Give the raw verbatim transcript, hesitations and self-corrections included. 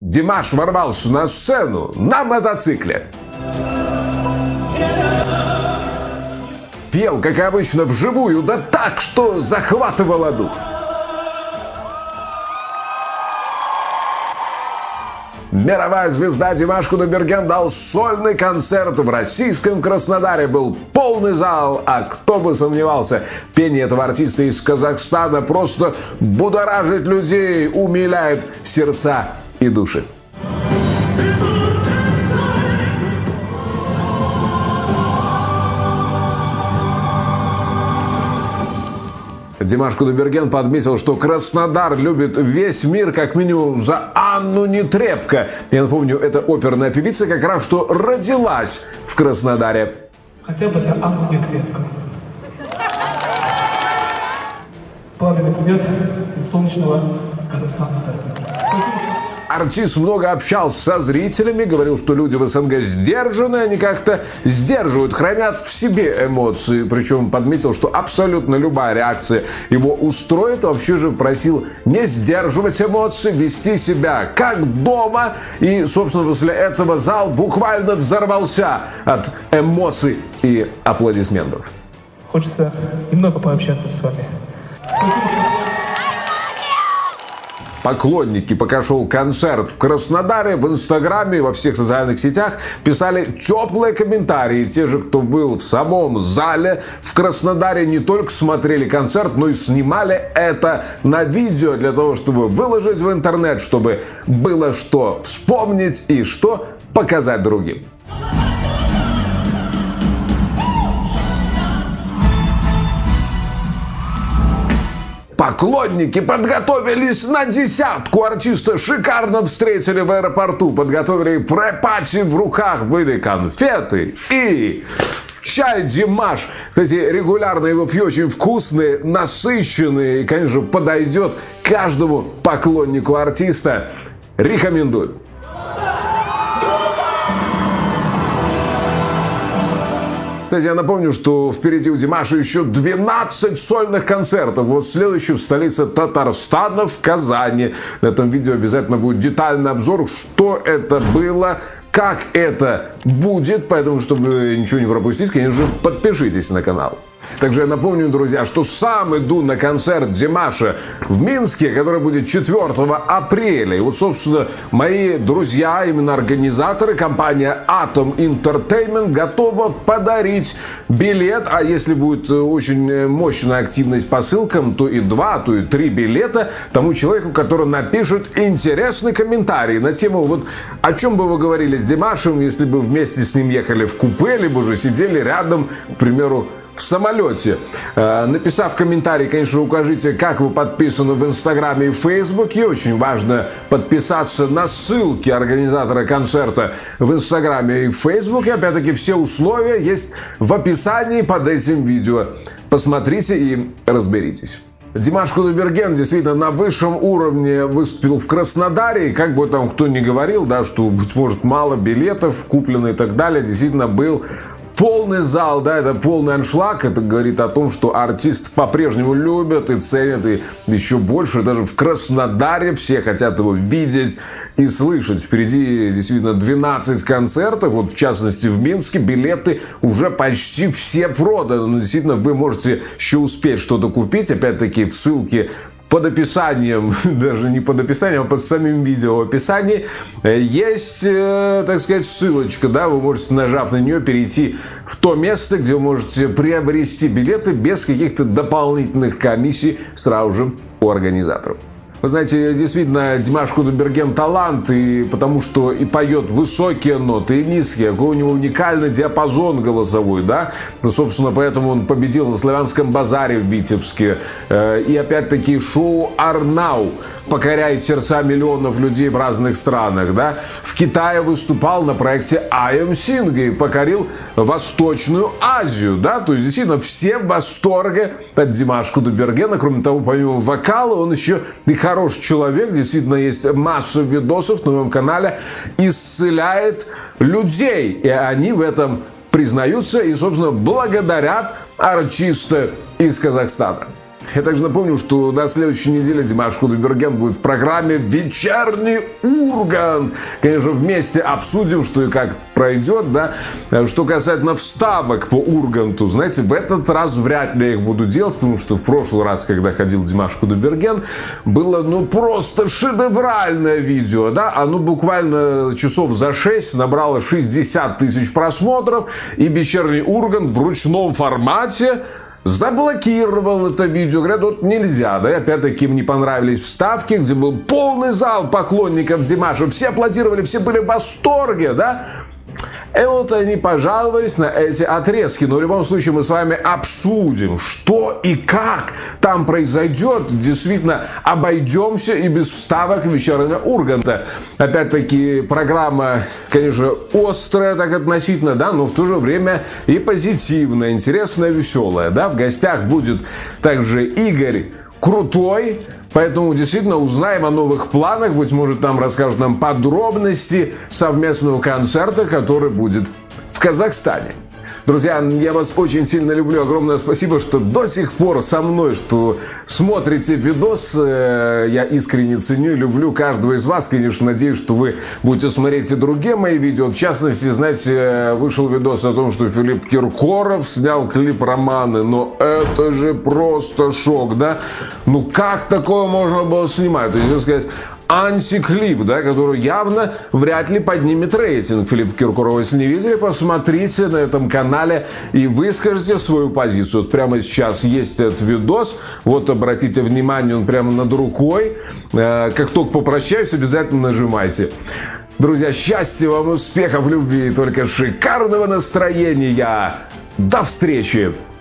Димаш ворвался на сцену на мотоцикле. Пел, как обычно, вживую, да так, что захватывало дух. Мировая звезда Димаш Кудайберген дал сольный концерт в российском Краснодаре. Был полный зал, а кто бы сомневался, пение этого артиста из Казахстана просто будоражит людей, умиляет сердца и души. Димаш Кудайберген подметил, что Краснодар любит весь мир как минимум за Анну Нетребко. Я напомню, эта оперная певица как раз что родилась в Краснодаре. Хотя бы за Анну Нетребко. Пламенный привет из солнечного Казахстана. Спасибо. Артист много общался со зрителями, говорил, что люди в СНГ сдержаны, они как-то сдерживают, хранят в себе эмоции. Причем подметил, что абсолютно любая реакция его устроит. Вообще же просил не сдерживать эмоции, вести себя как дома. И, собственно, после этого зал буквально взорвался от эмоций и аплодисментов. Хочется немного пообщаться с вами. Спасибо. Поклонники, пока шел концерт в Краснодаре, в Инстаграме, во всех социальных сетях писали теплые комментарии. Те же, кто был в самом зале в Краснодаре, не только смотрели концерт, но и снимали это на видео для того, чтобы выложить в интернет, чтобы было что вспомнить и что показать другим. Поклонники подготовились на десятку. Артиста шикарно встретили в аэропорту. Подготовили прэ-пати, в руках были конфеты и чай Димаш. Кстати, регулярно его пью, очень вкусный, насыщенный. И, конечно, подойдет каждому поклоннику артиста. Рекомендую. Кстати, я напомню, что впереди у Димаша еще двенадцать сольных концертов. Вот следующий в столице Татарстана, в Казани. На этом видео обязательно будет детальный обзор, что это было, как это будет. Поэтому, чтобы ничего не пропустить, конечно же, подпишитесь на канал. Также я напомню, друзья, что сам иду на концерт Димаша в Минске, который будет четвёртого апреля. И вот, собственно, мои друзья, именно организаторы, компания Atom Entertainment готова подарить билет. А если будет очень мощная активность по ссылкам, то и два, то и три билета тому человеку, который напишет интересный комментарий на тему, вот о чем бы вы говорили с Димашем, если бы вместе с ним ехали в купе, либо же сидели рядом, к примеру, в самолете. Написав комментарий, конечно, укажите, как вы подписаны в Инстаграме и в Фейсбуке. Очень важно подписаться на ссылки организатора концерта в Инстаграме и в Фейсбуке. Опять-таки, все условия есть в описании под этим видео. Посмотрите и разберитесь. Димаш Кудайберген действительно на высшем уровне выступил в Краснодаре. И как бы там кто ни говорил, да, что, быть может, мало билетов куплено и так далее, действительно был полный зал, да, это полный аншлаг. Это говорит о том, что артист по-прежнему любят и ценят, и еще больше. Даже в Краснодаре все хотят его видеть и слышать. Впереди действительно двенадцать концертов. Вот в частности в Минске билеты уже почти все проданы. Но действительно вы можете еще успеть что-то купить. Опять-таки в ссылке под описанием, даже не под описанием, а под самим видео в описании есть, э, так сказать, ссылочка, да, вы можете, нажав на нее, перейти в то место, где вы можете приобрести билеты без каких-то дополнительных комиссий сразу же у организаторов. Вы знаете, действительно, Димаш Кудайберген талант, и потому что и поет высокие ноты, и низкие, какой у него уникальный диапазон голосовой, да, ну, собственно, поэтому он победил на Славянском базаре в Витебске, и опять-таки шоу «Арнау» покоряет сердца миллионов людей в разных странах, да, в Китае выступал на проекте I Am Sing и покорил Восточную Азию, да, то есть, действительно, все в восторге от Димаша Кудайбергена. Кроме того, помимо вокала, он еще и хороший человек, действительно, есть масса видосов на моем канале, исцеляет людей, и они в этом признаются и, собственно, благодарят артиста из Казахстана. Я также напомню, что на следующей неделе Димаш Кудайберген будет в программе «Вечерний Ургант». Конечно, вместе обсудим, что и как пройдет, да. Что касательно вставок по Урганту, знаете, в этот раз вряд ли я их буду делать, потому что в прошлый раз, когда ходил Димаш Кудайберген, было, ну, просто шедевральное видео, да. Оно буквально часов за шесть набрало шестьдесят тысяч просмотров, и «Вечерний Ургант» в ручном формате заблокировал это видео. Говорят, вот нельзя, да, и опять-таки им не понравились вставки, где был полный зал поклонников Димаша, все аплодировали, все были в восторге, да. И вот они пожаловались на эти отрезки. Но в любом случае мы с вами обсудим, что и как там произойдет. Действительно, обойдемся и без вставок «Вечернего Урганта». Опять-таки, программа, конечно, острая так относительно, да, но в то же время и позитивная, интересная, веселая, да. В гостях будет также Игорь Крутой. Поэтому действительно узнаем о новых планах. Быть может, нам расскажут нам подробности совместного концерта, который будет в Казахстане. Друзья, я вас очень сильно люблю. Огромное спасибо, что до сих пор со мной, что смотрите видос. Я искренне ценю и люблю каждого из вас. Конечно, надеюсь, что вы будете смотреть и другие мои видео. В частности, знаете, вышел видос о том, что Филипп Киркоров снял клип «Романы». Но это же просто шок, да? Ну, как такое можно было снимать? То есть, так сказать, антиклип, да, который явно вряд ли поднимет рейтинг Филиппа Киркорова. Если не видели, посмотрите на этом канале и выскажите свою позицию. Вот прямо сейчас есть этот видос. Вот обратите внимание, он прямо над рукой. Как только попрощаюсь, обязательно нажимайте. Друзья, счастья вам, успехов, любви и только шикарного настроения. До встречи!